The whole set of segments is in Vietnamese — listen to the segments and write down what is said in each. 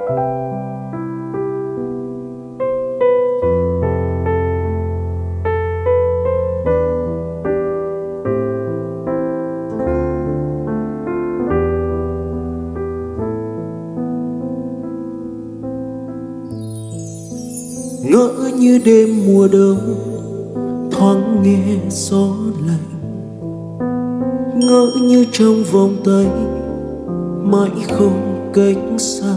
Ngỡ như đêm mùa đông thoáng nghe gió lạnh, ngỡ như trong vòng tay mãi không cách xa.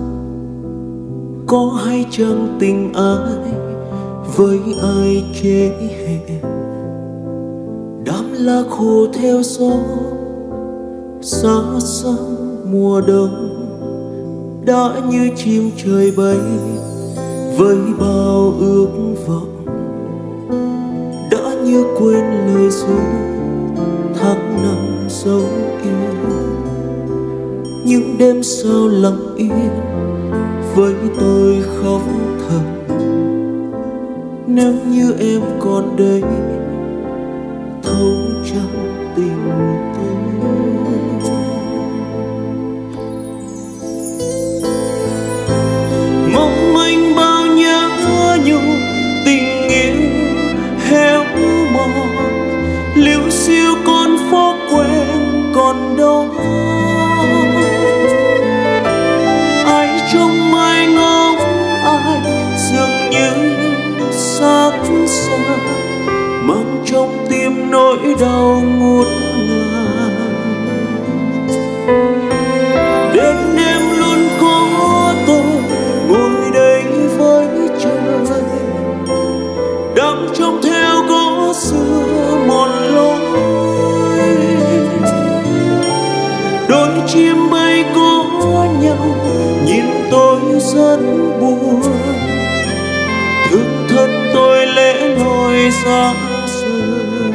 Có hay chăng tình ai với ai trễ hẹn, đám lá khô theo gió xa xa mùa đông, đã như chim trời bay với bao ước vọng, đã như quên lời ru tháng năm dấu yêu. Những đêm sao lặng yên với tôi khóc thầm, nếu như em còn đây thấu trong tình tôi. Mong manh bao nhớ nhung tình yêu héo mòn, liễu xiêu con phố quen còn đó. Ai trong mai ngóng ai dường như xác xa, mang trong tim nỗi đau ngút ngàn. Đến đêm luôn có tôi ngồi đây với trời, đang trông theo gõ xưa mòn lối. Đôi chim bay có nhau nhìn tôi rất buồn, thương thân tôi lẽ loi ra rời.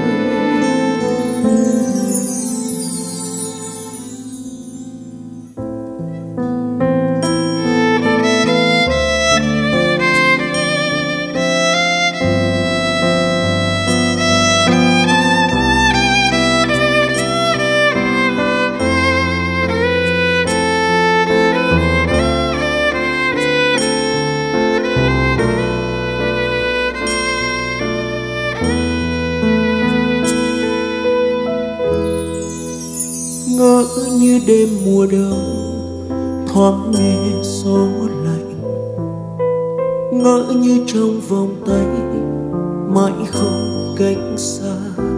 Ngỡ như đêm mùa đông thoáng nghe gió lạnh, ngỡ như trong vòng tay mãi không cách xa.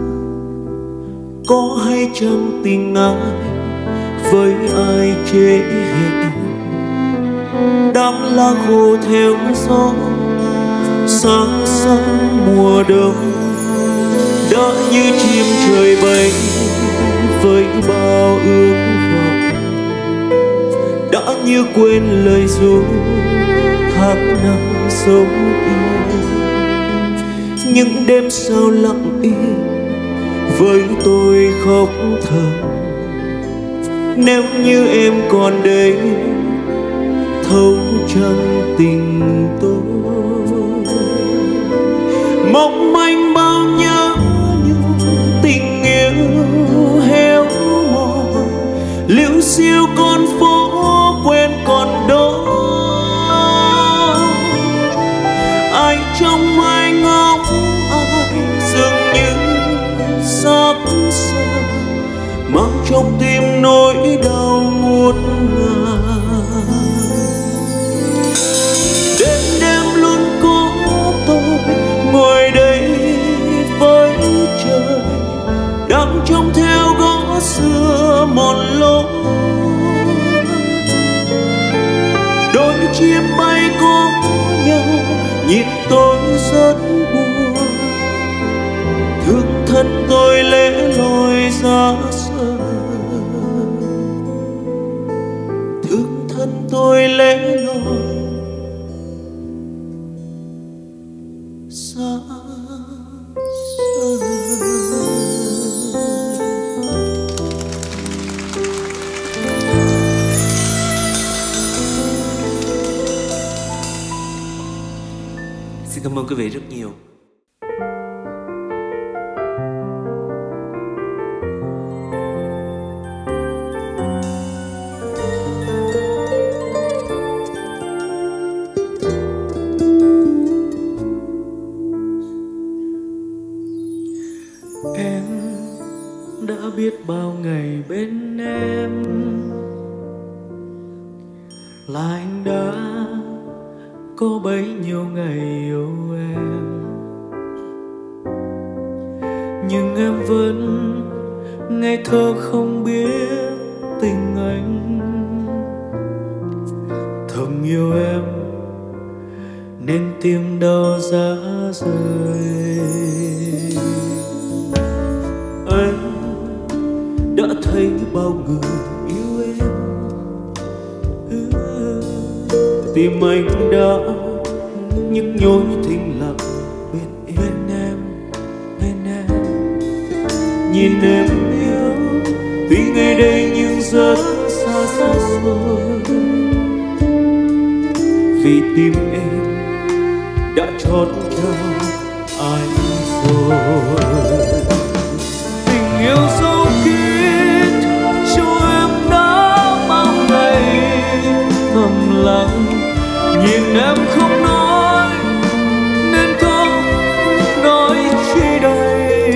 Có hay chăng tình ai với ai trễ hẹn, đám lá khô theo gió xa xa mùa đông, đã như chim trời bay với bao ước vọng, đã như quên lời ru tháng năm sống yêu. Những đêm sao lặng im với tôi khóc thầm, nếu như em còn đây thấu chăng tình tôi. Mong manh bao nhớ nhung tình yêu héo mòn, liễu xiêu con phố quen còn đó. Ai trong mai ngóng ai dường như sắp xa, mang trong tim nỗi đau ngút ngàn. Đêm đêm luôn có tôi ngồi đây với trời, đang trông theo gõ xưa mòn lối. Đôi chim bay có nhau nhìn tôi rất buồn, thương thân tôi lẽ loi ra rời, thương thân tôi lẽ loi ra rời. Xin cảm ơn quý vị rất nhiều. có bấy nhiêu ngày yêu em, nhưng em vẫn ngây thơ không biết tình anh. Thầm yêu em nên tim đau rã rời. Anh đã thấy bao người yêu em, tim anh đã nhức nhối thinh lặng bên em. Nhìn em yêu tuy ngày đây nhưng rất xa rồi, vì tim em đã trót trao anh rồi. Tình yêu sâu kín cho em đã bao ngày thầm lặng, nhìn em không nói nên không nói chi đây.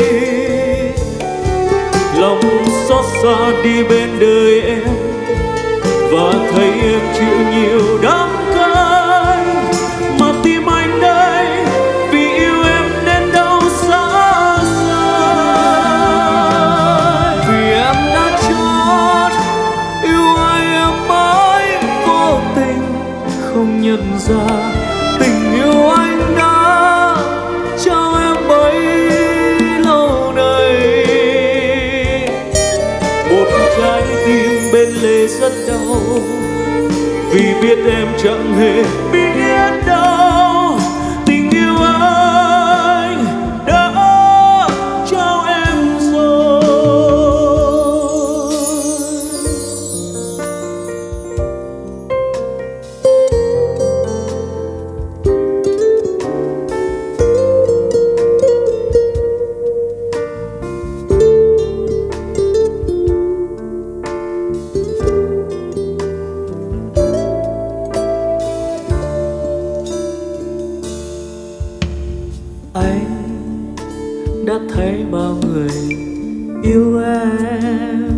Lòng xót xa đi bên đời em và thấy em chịu nhiều đắng cay, mà tim anh đây vì yêu em nên đau xa rời. Vì em đã chót yêu ai em mãi vô tình không nhận ra, tình yêu anh đã trao em bấy lâu nay. Một trái tim bên lề rất đau, vì biết em chẳng hề biết đâu tình yêu anh đã trao em rồi. Anh đã thấy bao người yêu em,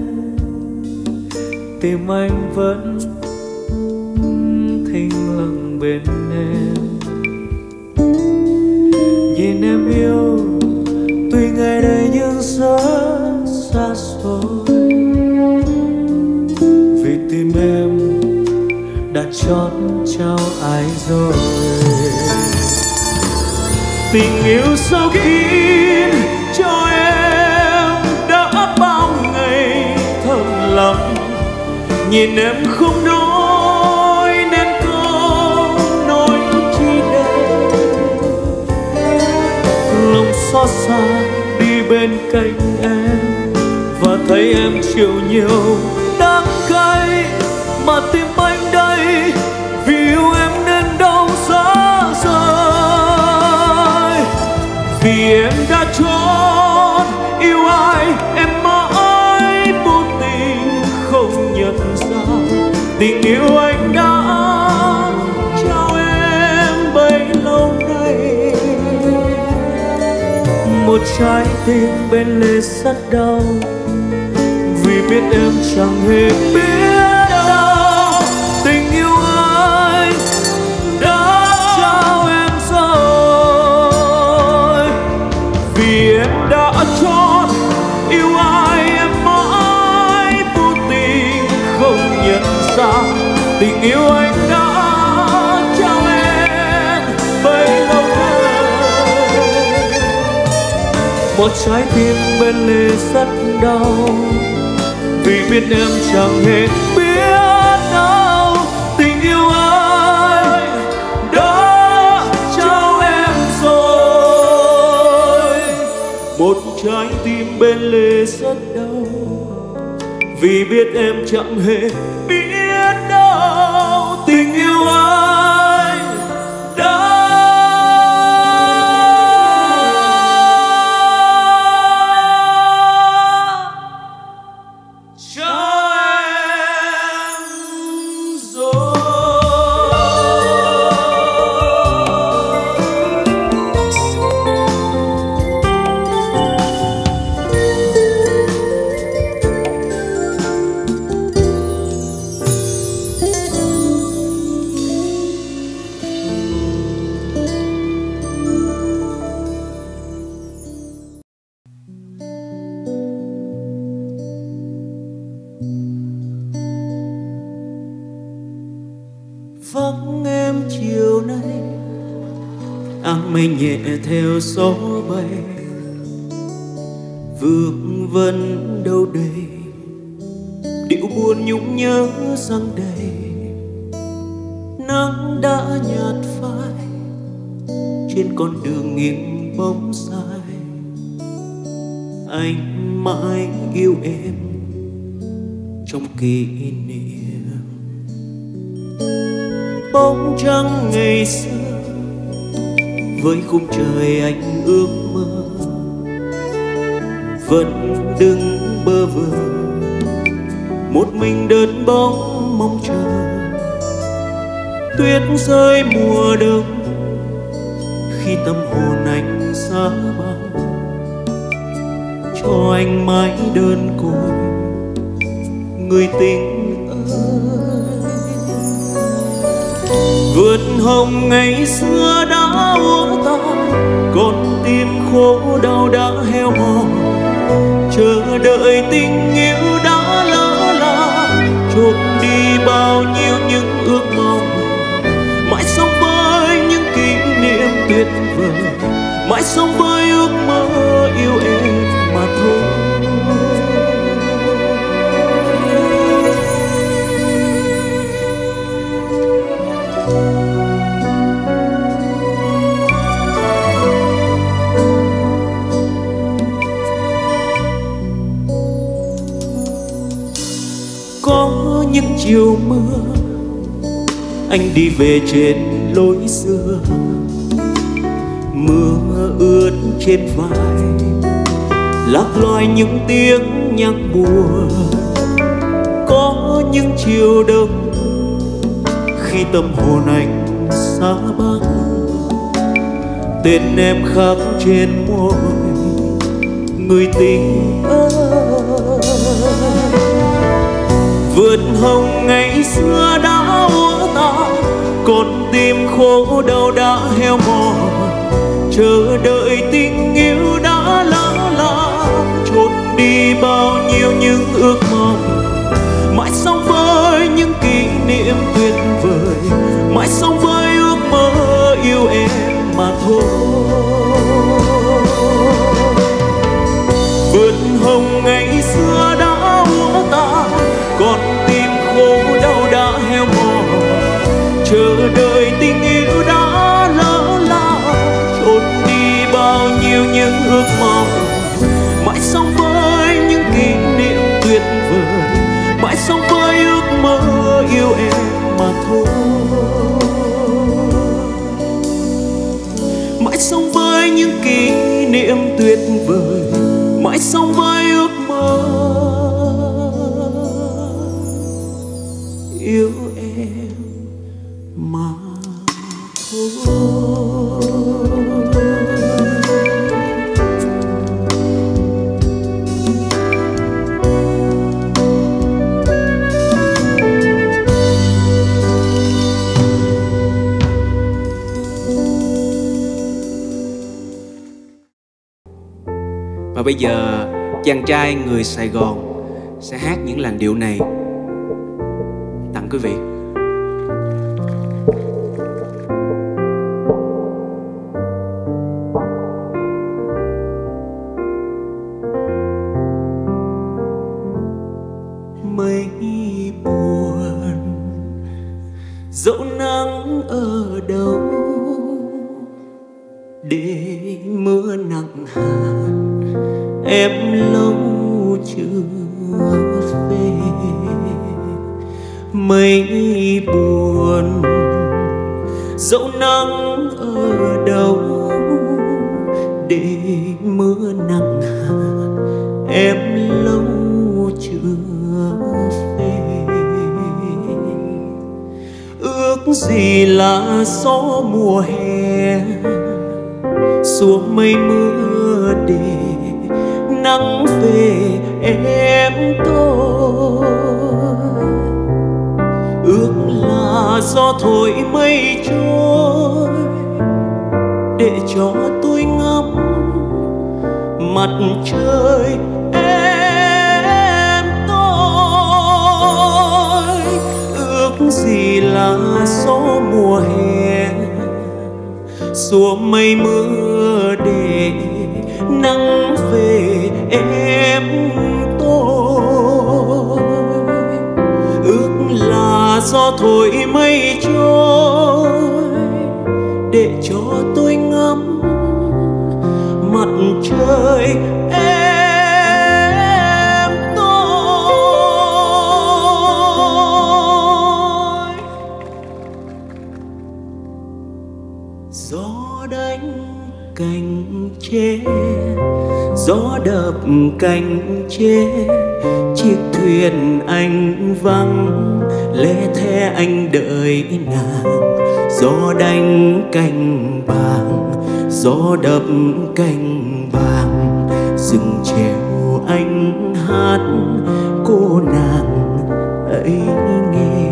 tim anh vẫn thinh lặng bên em. Nhìn em yêu tuy ngày đây nhưng rất xa xôi, vì tim em đã chót trao ai rồi. Tình yêu sâu kín cho em đã bao ngày thầm lặng, nhìn em không nói nên câu nói chi đây. Lòng xót xa đi bên cạnh em và thấy em chịu nhiều đắng cay, mà tim anh đây vì yêu em nên đau giá rời. Vì em đã chót yêu ai em mãi vô tình không nhận ra, tình yêu anh đã trao em bấy lâu nay. Một trái tim bên lề rất đau, vì biết em chẳng hề biết đâu tình yêu anh đã trao em rồi. Vì em đã chót yêu ai em mãi vô tình không nhận ra, tình yêu anh đã trao em bấy lâu nay. Một trái tim bên lề rất đau, vì biết em chẳng hề biết đâu tình yêu anh đã trao em rồi. Một trái tim bên lề rất đau, vì biết em chẳng hề biết đâu tình yêu anh đã vắng em chiều nay, áng mây nhẹ theo gió bay, vương vấn đâu đây, điệu buồn nhung nhớ răng đầy. Nắng đã nhạt phai trên con đường nghiêng bóng dài, anh mãi yêu em trong kỷ niệm. Bóng trắng ngày xưa với khung trời anh ước mơ, vẫn đứng bơ vơ một mình đơn bóng mong chờ. Tuyết rơi mùa đông khi tâm hồn anh xa băng, cho anh mãi đơn côi người tình ơi. Vượt hồng ngày xưa đã úa tàn, con tim khổ đau đã heo mòn, chờ đợi tình yêu đã lỡ làng, trộm đi bao nhiêu những ước mong. Mãi sống với những kỷ niệm tuyệt vời, mãi sống với ước mơ yêu em mà thôi. Có những chiều mưa anh đi về trên lối xưa, mưa ướt trên vai lạc loài những tiếng nhạc buồn. Có những chiều đông khi tâm hồn anh xa băng, tên em khắc trên môi người tình ơi. Vượt hồng ngày xưa đã úa tàn, con tim khổ đau đã heo mòn, chờ đợi tình yêu đã lỡ làng, trốn đi bao nhiêu những ước mong. Mãi sống với những kỷ niệm tuyệt vời, mãi sống với ước mơ yêu em mà thôi. Vượt hồng ngày xưa đã úa tàn, con tim khổ đau đã heo mòn, chờ đợi tình yêu đã lỡ làng, trốn đi bao nhiêu những ước mong. Mãi sống với những kỷ niệm tuyệt vời, mãi sống với ước mơ yêu em mà thôi. Mãi sống với những kỷ niệm tuyệt vời, mãi sống với ước mơ yêu em mà thôi. Và bây giờ chàng trai người Sài Gòn sẽ hát những làn điệu này tặng quý vị. Mây buồn dẫu nắng ở đâu, để mưa nặng hạt em lâu chưa về. Mây buồn dẫu nắng ở đâu, để mưa nặng hạt em lâu chưa về. Ước gì là gió mùa hè xuống mây mưa để nắng về em tôi. Ước là gió thổi mây trôi để cho tôi ngắm mặt trời em tôi. Ước gì là gió mùa hè, xua mây mưa để nắng về em tôi. Ước là gió thổi mây trôi để cho tôi ngắm mặt trời em tôi. Gió đánh cành tre, gió đập cành tre, chiếc thuyền anh vắng lẻ thẻ anh đợi nàng. Gió đánh cành vàng, gió đập cành vàng, rừng trèo anh hát cô nàng ấy nghe.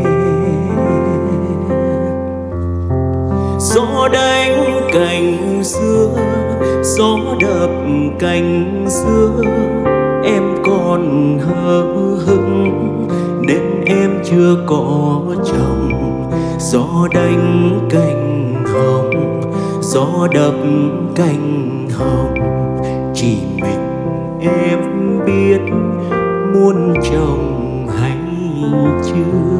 Gió đánh cành dưa, gió đập cành dưa, em còn hờ hững nên em chưa có chồng. Gió đánh cành hồng, gió đập cành hồng, chỉ mình em biết muốn chồng hay chưa.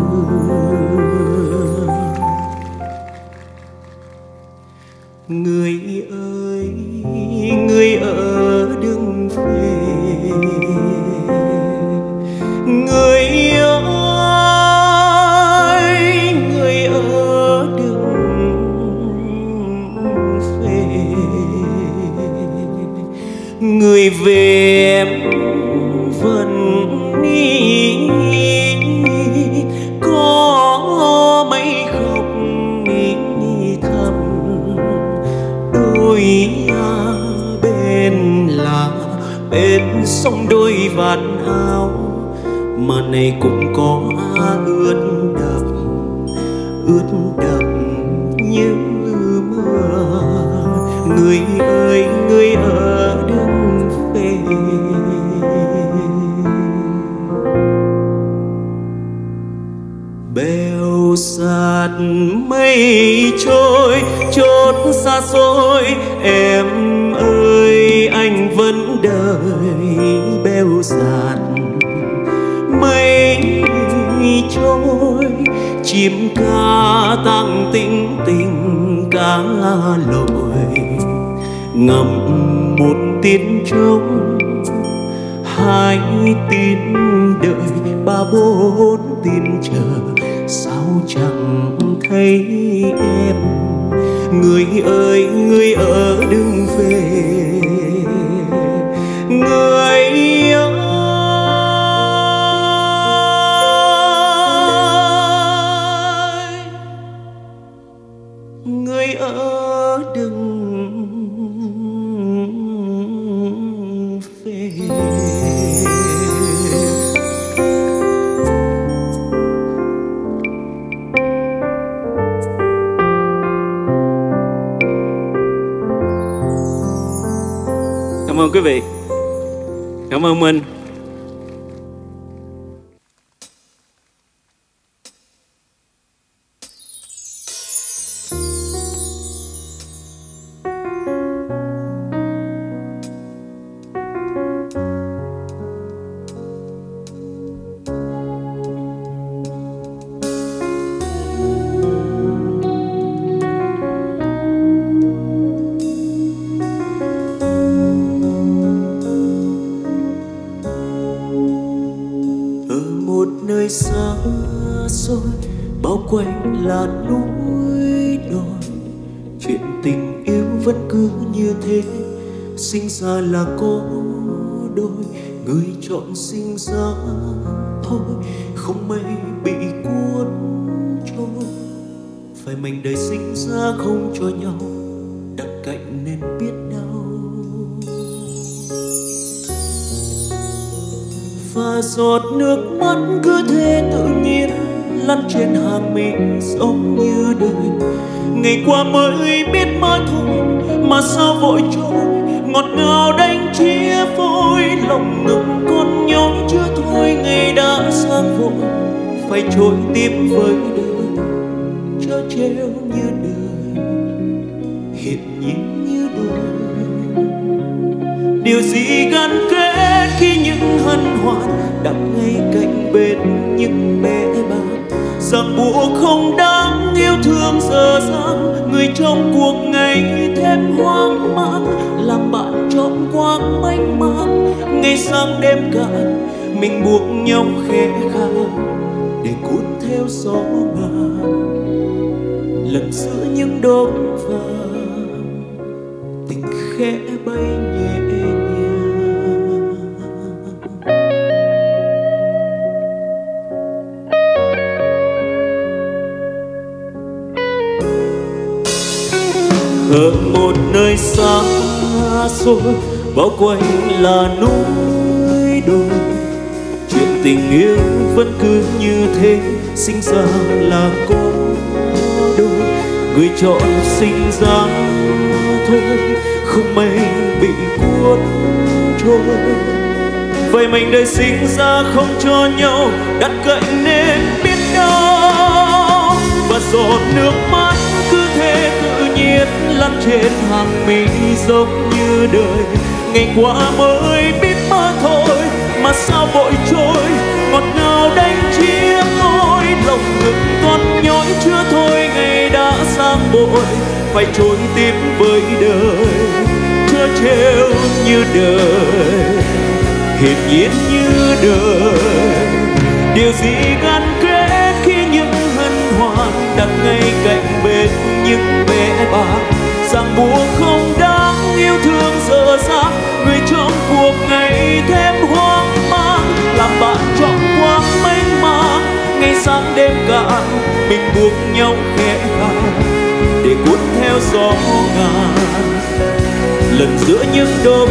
Người ơi, người ở đừng về. Người ơi, người ở đừng về. Người về em vẫn nghĩ có mấy khóc nghĩ thầm. Đôi bên là bên sông đôi vạt áo, mà này cũng có ướt đập như mưa. Người ơi, người ở đừng về. Bèo sạt mây trôi chốt xa xôi, em ơi anh vẫn đợi. Bèo sạt mây trôi, chim ca tang tinh tình cá lội, ngậm một tiếng trống, hai tiếng đợi, ba bốn tiếng chờ, sao chẳng thấy em. Người ơi, người ở đừng về. Người ơi, người ở đừng về. Cảm ơn quý vị. Cảm ơn Minh. Nơi xa xôi bao quanh là núi đồi, chuyện tình yêu vẫn cứ như thế. Sinh ra là có đôi, người chọn sinh ra thôi, không may bị cuốn trôi. Phải mảnh đời sinh ra không cho nhau, đặt cạnh nên biết đau. Và giọt nước mắt cứ thế tự nhiên lăn trên hàng mi giống như đời. Ngày qua mới biết mà thôi, mà sao vội trôi, ngọt ngào đánh chia phôi. Lòng ngực con nhói chưa thôi, ngày đã sang vội phải trôi tiếp với đời, trơ trêu như đời, hiển nhiên như đời. Điều gì gắn kết khi những hân hoan đặt ngay cạnh bên những bẽ bàng, ràng buộc không đáng yêu thương dở dang, người trong cuộc ngày thêm hoang mang, làm bạn trọn quãng mênh mang. Ngày sáng đêm cạn mình buộc nhau khẽ khàng để cuốn theo gió ngàn, lần giữa những đốm vàng tình khẽ bay nhẹ nhàng. Ở một nơi xa xôi bao quanh là núi đồi, chuyện tình yêu vẫn cứ như thế, sinh ra là có đôi, người chọn sinh ra thôi, không may bị cuốn trôi. Vậy mình đời sinh ra không cho nhau đặt cạnh nên biết đâu, và giọt nước mắt cứ thế tự nhiên lăn trên hàng mi giống như đời. Ngày qua mới biết mơ thôi mà sao vội trôi, ngọt ngào đánh chia tôi, lòng ngực con nhói chưa thôi ngày đã sang bội, phải trôi tiếp với đời, trơ trêu như đời, hiển nhiên như đời. Điều gì gắn kết khi những hân hoan đặt ngay cạnh bên những bẽ bàng, ràng buộc không đáng yêu thương dở dang, người trong cuộc ngày thêm hoang mang, làm bạn trọn quãng mênh mang. Ngày sáng đêm cạn mình buộc nhau khẽ khàng để cuốn theo gió ngàn, lần giữa những đốm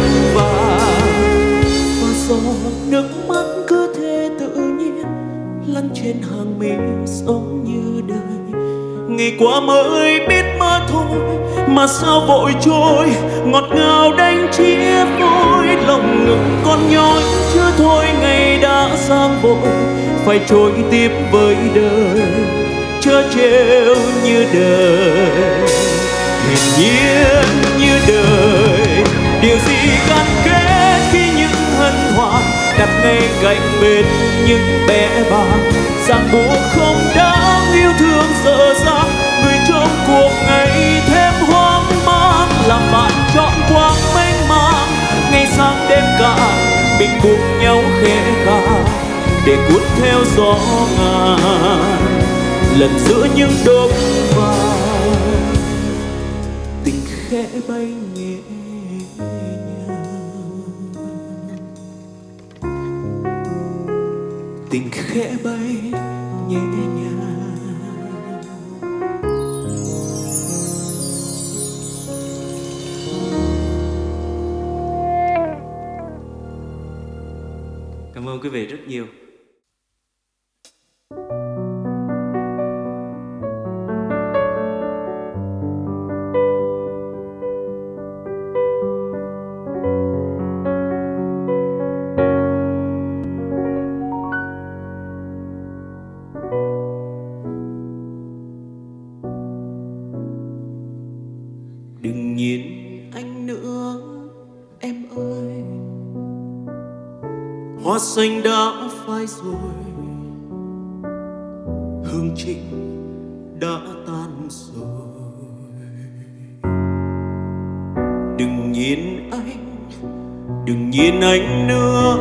vàng, và giọt nước mắt cứ thế tự nhiên lăn trên hàng mi giống như đời. Ngày qua mới biết mơ thôi mà sao vội trôi, ngọt ngào đánh chia phôi, lòng ngực con nhói chưa thôi ngày đã sang vội, phải trôi tiếp với đời, trơ trêu như đời, hiển nhiên như đời. Điều gì gắn kết khi những hân hoan đặt ngay cạnh bên những bẽ bàng, ràng buộc không đáng yêu thương dở dang, người trong cuộc ngày thêm hoang mang, làm bạn trọn quãng mênh mang. Ngày sáng đêm cạn mình buộc nhau khẽ khàng để cuốn theo gió ngàn, lần giữa những đốm vàng tình khẽ bay nhẹ nhàng, tình khẽ bay nhẹ nhàng. Cảm ơn quý vị rất nhiều. Đừng nhìn anh nữa em ơi, hoa xanh đã phai rồi, hương trinh đã tan rồi. Đừng nhìn anh, đừng nhìn anh nữa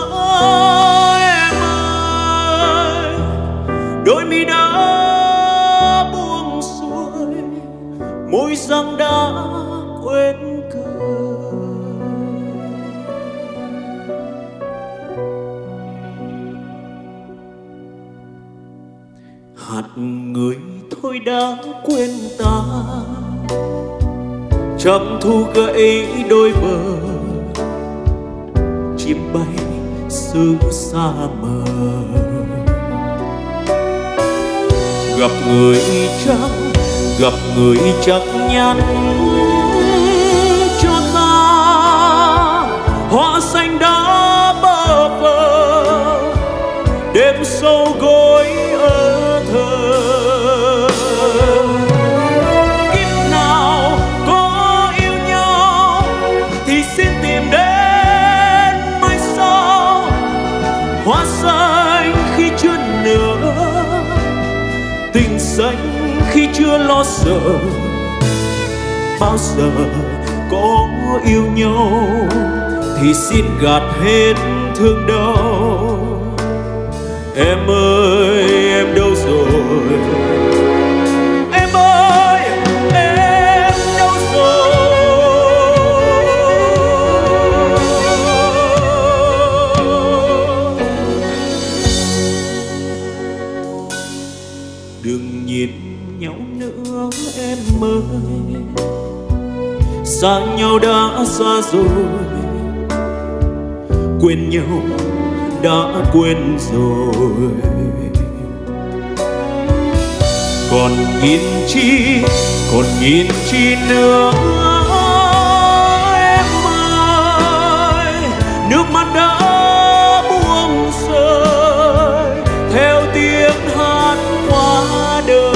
em ơi, đôi mi đã buông xuôi, môi răng đã quên cười. Hạt người thôi đã quên ta, trăm thu gãy đôi bờ, chim bay xứ xa mờ. Gặp người trắng, gặp người chắc nhắn cho ta, hoa xanh đã bơ vơ, đêm sâu gối tình xanh khi chưa lo sợ, bao giờ có yêu nhau thì xin gạt hết thương đau. Em ơi em đâu rồi, em ơi em đâu rồi. Đừng nhìn nhau nữa em ơi, xa nhau đã xa rồi, quên nhau đã quên rồi. Còn nhìn chi nữa em ơi, nước mắt đã buông rơi theo tiếng hát qua đời.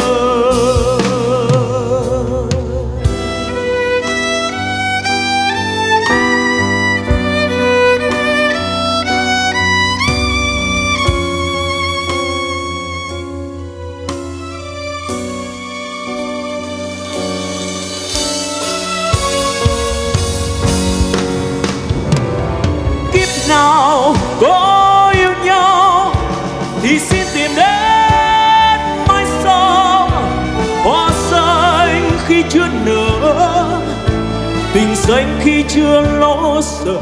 Nào có yêu nhau thì xin tìm đến mái sông, hoa xanh khi chưa nở, tình xanh khi chưa lo sợ.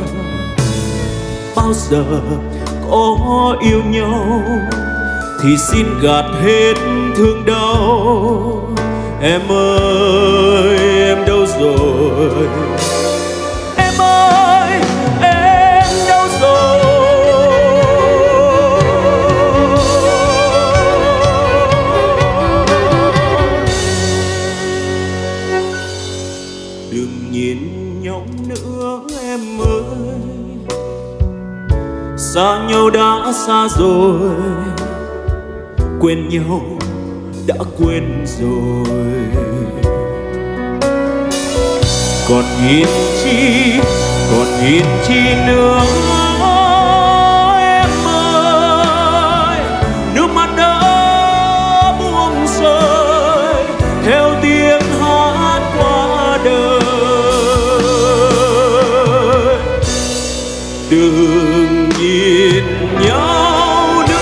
Bao giờ có yêu nhau thì xin gạt hết thương đau. Em ơi em đâu rồi, em ơi em đâu rồi. Đừng nhìn nhau nữa em ơi, xa nhau đã xa rồi, quên nhau đã quên rồi. Còn nhìn chi nữa em ơi, nước mắt đã buông rơi theo tiếng hát qua đời. Đừng nhìn nhau nữa.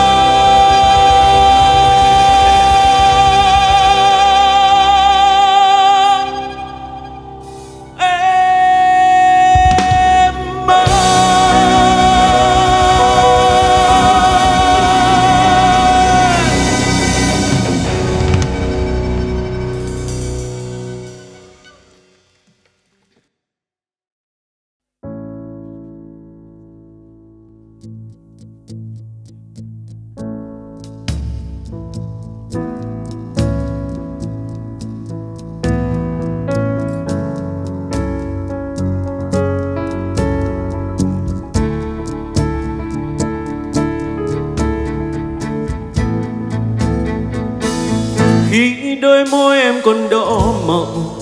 Khi đôi môi em còn đỏ mọng,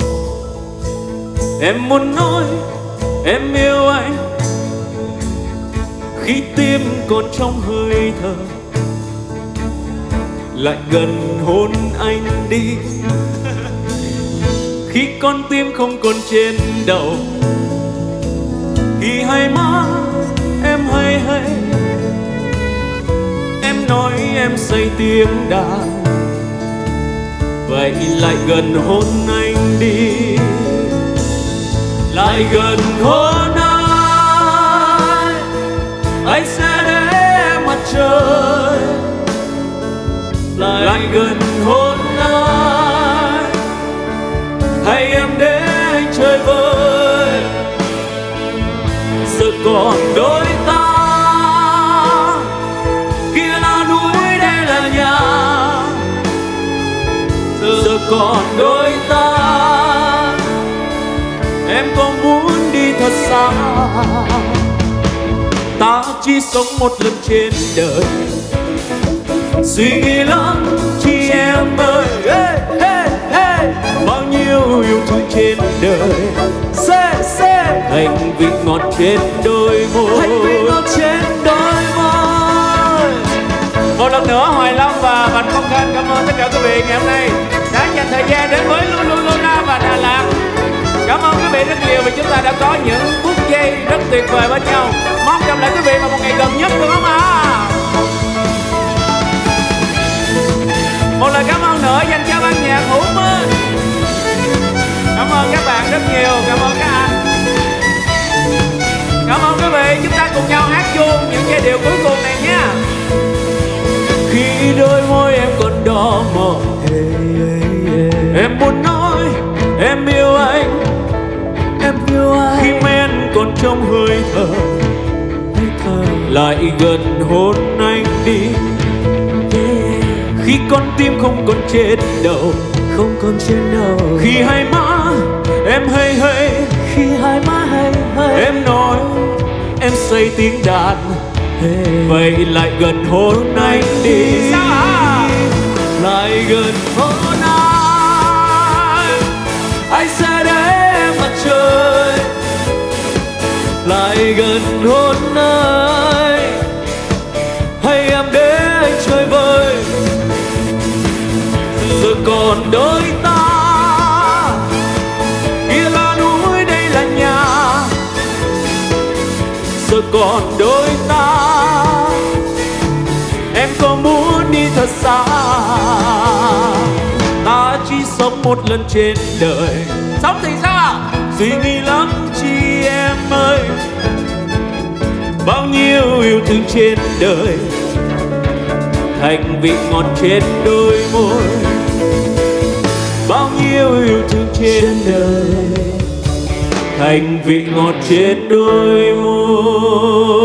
em muốn nói em yêu anh. Khi tim còn trong hơi thở, lại gần hôn anh đi. Khi con tim không còn trên đầu, thì hay má em hay hay, em nói em say tiếng đàn. Vậy lại gần hôn anh đi, lại gần hôn anh sẽ để mặt trời. Lại gần hôn anh, hay em để anh chơi vơi. Giờ còn đôi ta, kia là núi đây là nhà. Giờ còn đôi ta, em có muốn đi thật xa. Ta chỉ sống một lần trên đời, suy nghĩ lắm chị em ơi. Hey, hey, hey. Bao nhiêu yêu thương trên đời, hành vị ngọt trên đôi môi, hành vị ngọt trên đôi môi. Một lần nữa Hoài Long và Bạch Công Khánh cảm ơn tất cả quý vị ngày hôm nay đã dành thời gian đến với Luna và Đà Lạt. Cảm ơn quý vị rất nhiều vì chúng ta đã có những phút giây rất tuyệt vời bên nhau. Mong gặp lại quý vị vào một ngày gần nhất, đúng không ạ? Một lời cảm ơn nữa dành cho ban nhạc Hữu Minh. Cảm ơn các bạn rất nhiều, cảm ơn các anh. Cảm ơn quý vị, chúng ta cùng nhau hát chung những giai điệu cuối cùng này nha. Khi đôi môi em còn đỏ mọng, em muốn nói em yêu anh, em yêu anh. khi men còn trong hơi thở, lại gần hôn anh đi. Khi con tim không còn trên đầu, Không còn trên đầu. khi hai má em hay hay, Khi hai má hay hay. em nói em say tiếng đàn, vậy lại gần hôn anh đi. Sao hả? Lại gần hôn anh sẽ để em mặt trời. Lại gần hôn anh, hay em để anh chơi vơi. Giờ còn đôi ta, kia là núi đây là nhà. Giờ còn đôi ta, em có muốn đi thật xa. Ta chỉ sống một lần trên đời, Sống thì sao ạ? suy nghĩ lắm chi em ơi. Bao nhiêu yêu thương trên đời thành vị ngọt trên đôi môi. Bao nhiêu yêu thương trên đời thành vị ngọt trên đôi môi.